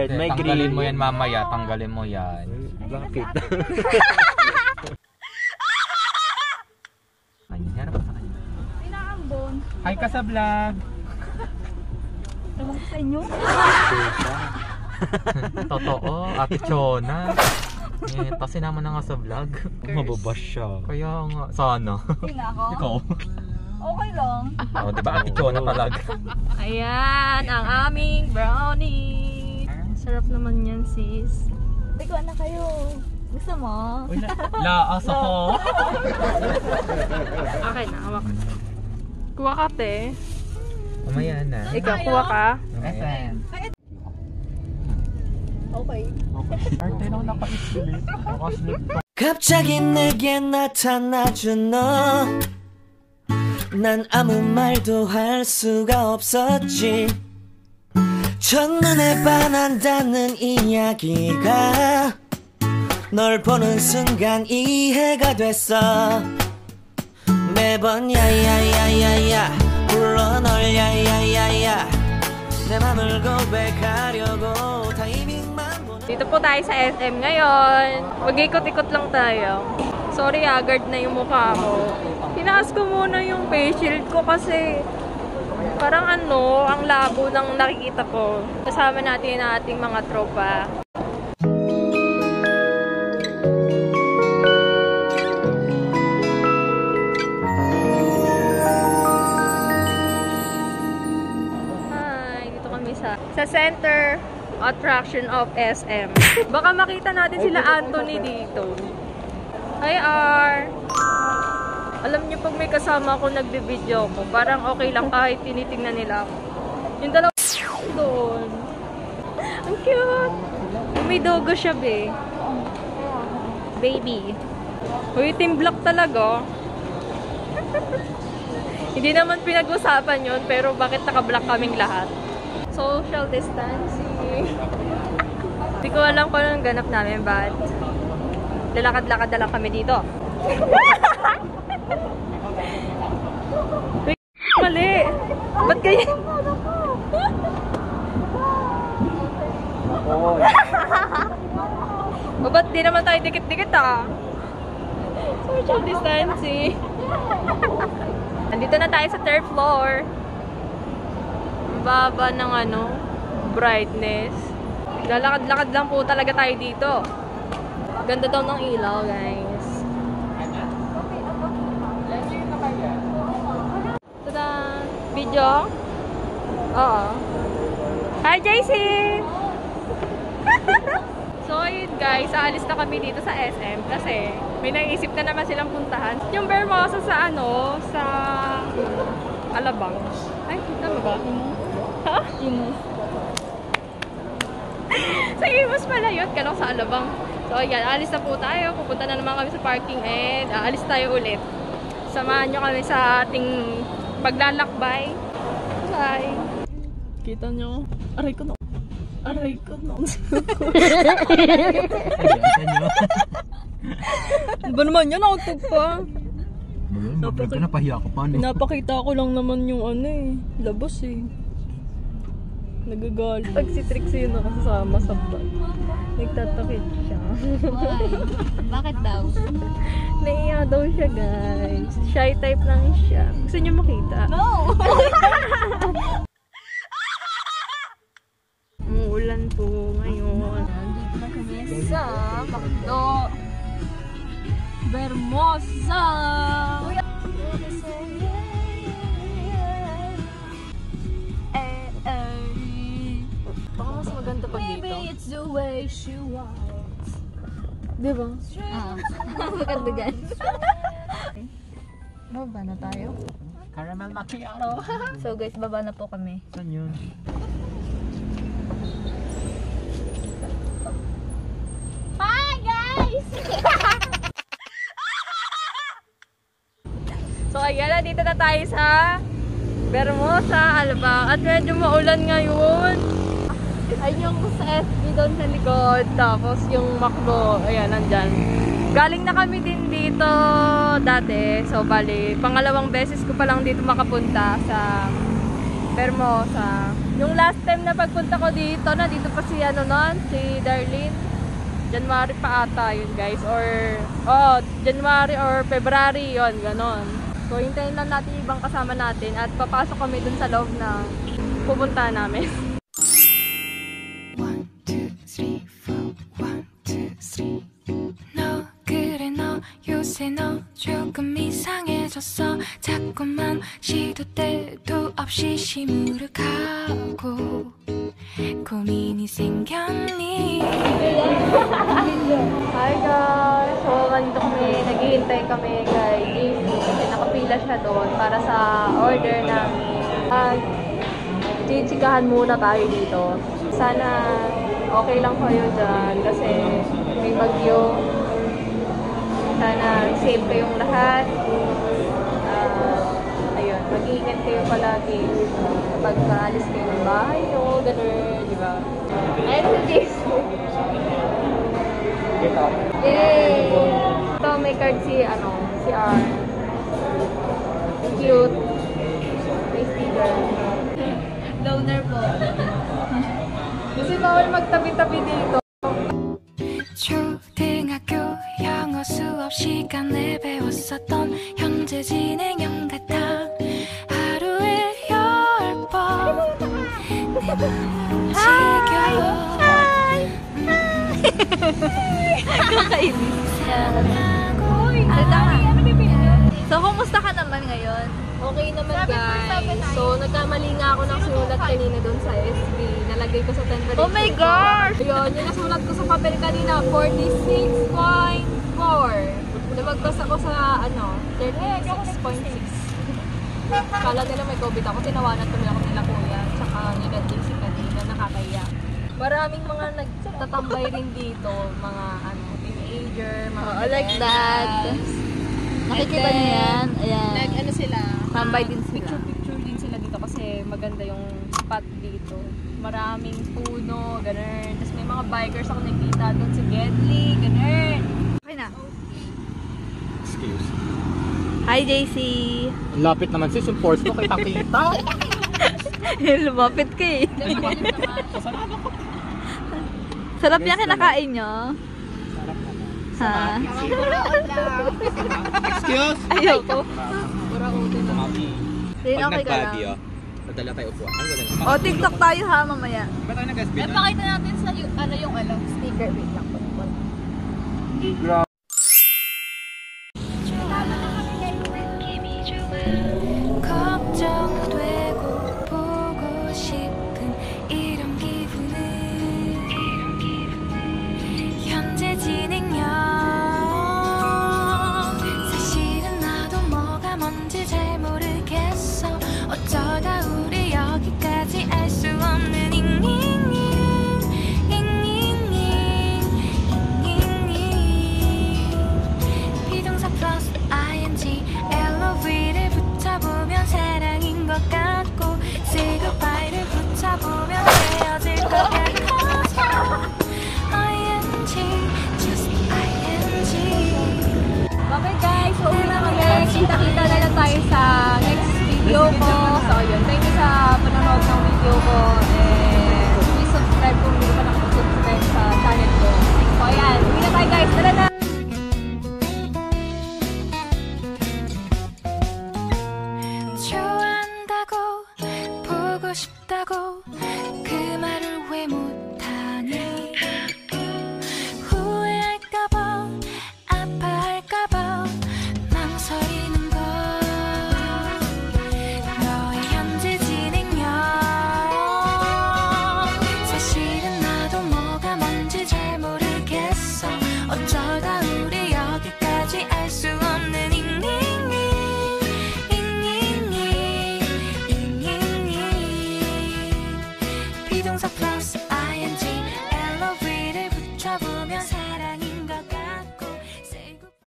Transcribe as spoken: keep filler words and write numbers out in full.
red, may green. Tanggalin mo yan mamaya, tanggalin mo yan. Bakit? Harap ka sa kanya. Pinaambon. Hi ka sa vlog. Tawag sa inyo? Totoo, Ate Chona. Eh, kasi naman na nga sa vlog. Mababash siya. Kaya nga, sana. Hindi nga ako. Ikaw. Okay lang. Oh, di ba Ate Chona talaga? Ayan, ang aming brownie. Sarap naman yan, sis. Ikaw na kayo. Gusto mo? Uy, la laas ako. Okay na, hawak. Kuha ka, te. Umaya na. Ikaw, kuha ka. Okay. Okay. Arte lang naka-sleep. Naka-sleep pa. 갑자기 내게 나타나준 너 난 아무 말도 할 수가 없었지 첫눈에 반한다는 이야기가 널 보는 순간 이해가 됐어 매번 야야야야야 불러 널 야야야야 내 맘을 고백하려고 타이밍만 보는 Dito po tayo sa S M ngayon. Mag-ikot-ikot lang tayo. Sorry, agad na yung mukha ko. Tinaas ko muna yung face shield ko kasi parang ano, ang labo ng nakikita ko. Kasama natin ang ating mga tropa. Sa center attraction of S M. Baka makita natin sila Anthony dito. Hi R! Alam niyo pag may kasama ako nagbe-video ko, parang okay lang kahit tinitingnan nila ako. Yung dalawa doon. Ang cute! May dogo siya, be. Baby. Uy, team black talaga. Hindi naman pinag-usapan yun, pero bakit naka-black kaming lahat? Social distancing. Hindi ko alam kung anong ganap namin, but lalakad-lakad na lang kami dito. Mali! Ba't kayo? O ba't di naman tayo dikit-dikit ah? Social distancing. Nandito na tayo sa third floor. Baba ng ano, brightness. Lalakad-lakad lang po talaga tayo dito. Ganda daw ng ilaw, guys. Tada! Video? Oo. Hi, J C! So, yun guys, aalis na kami dito sa S M kasi may naisip na naman silang puntahan. Yung Vermosa sa ano, sa Alabang. Ay, tama ba? Ha? Imus. Sa Imus pala yun, kalong sa Alabang. So, ayan, alis na po tayo. Pupunta na naman kami sa parking and aalis tayo ulit. Samahan nyo kami sa ating paglalakbay. Bye! Kita nyo? Aray ko na. Aray ko na. Ano ba naman yan? Nakatog pa. Napakita na, pahiya ko pa. Napakita ko lang naman yung ano eh. Labas eh. Nagagalit. Pag si Trixie yun nakasama sa bag, nagtatakit siya. Why? Bakit daw? Naiya daw siya, guys. Shy type lang siya. Gusto niyo makita? No! Umuulan po ngayon. Dito na kami sa Macdo. Vermosa! Baka mas maganda pag dito. Maybe it's the way she walks. Diba? Ah, maganda dyan. Baba na tayo. Caramel macchiato. So guys, baba na po kami. Saan yun? Hi guys! So ayan na, dito na tayo sa Vermosa, Alabang. At medyo maulan ngayon. Ayun yung sa S B doon sa likod. Tapos yung Macdo, ayan, nandyan. Galing na kami din dito dati. So bali, pangalawang beses ko pa lang dito makapunta sa Vermosa. Yung last time na pagpunta ko dito, na dito pa si ano nun, si Darlene. January pa ata yun guys, or oh, January or February yun, ganon. So hintayin lang natin yung ibang kasama natin at papasok kami dun sa loob na pupunta namin. one, two, three, four, one, two, three. 너 그래 너 요새 너 조금 이상해졌어. 자꾸만 시도 때도 없이 시무룩하고 고민이 생겼니. Hi guys! So, nandito kami, naghihintay kami kay J C kasi nakapila siya doon para sa order namin. At chichikahan muna tayo dito. Sana okay lang kayo dyan kasi may bagyo. Sana safe kayong lahat. Uh, ayun, mag-iingat kayo palagi kapag maalis kayo ng bahay nyo, gano'n, di ba? Ayun si J C. Yay! Ito, may card si, ano, si R. Cute. May sticker. Loner po. Kasi bawal magtabi-tabi dito. 초등학교 영어 수업 시간에 배웠었던 현재 진행형 같아. 하루에 열 번 내 맘을 지겨. Kakainis yan. So, kumusta ka naman ngayon? Okay naman guys. So, nagkamali nga ako ng sulat kanina doon sa S B. Nalagay ko sa temperature. Oh my gosh! Ayun, yung nasulat ko sa papel kanina, forty-six point four. Lumagpas ako sa, ano, thirty-six point six. Kala nila may COVID ako. Tinawanan kami ako nila kuya. Tsaka nila J C kanina, nakakaya. Maraming mga nagtatambay rin dito. Mga, ano, teenager, mga Oh, like that. Nakikita niyo yan? Ayan. Nag, ano sila? Tambay din sila. Picture-picture din sila dito kasi maganda yung spot dito. Maraming puno, ganun. Tapos may mga bikers ako nakita doon si Gedley, ganun. Okay na. Excuse. Hi, J C. Lapit naman sis, yung force mo kitang-kita. Lumapit ka eh. Sarap yan kinakain nyo. Ha? Excuse? Ayoko. Mami. Then, Pag okay ka nag-body, lang. oh, nadala tayo upuan. Ay, wala na. O, TikTok tayo ha, mamaya. Ba tayo nag-S B na? Napakita natin sa yung, ano yung ano, sticker. Wait lang po. 걱정되고 보고 싶은 이런 기분은 현재 진행형. 사실은 나도 뭐가 뭔지 잘 모르겠어. 어쩌다 우리 여기까지 알 수 없는 잉잉잉 잉잉잉 잉잉잉. 비동사 플러스 ing 엘오브이를 붙여보면 사랑인 것 같고 say goodbye를 붙여보면 헤어질 것 같고 ing just ing. Okay guys, so uwi na kami. Kita-kita na lang tayo sa next video ko. So yun, thank you sa panonood ng video ko. And please subscribe kung hindi pa nakasubscribe sa channel ko. So ayan, uwi na tayo guys. Tara na!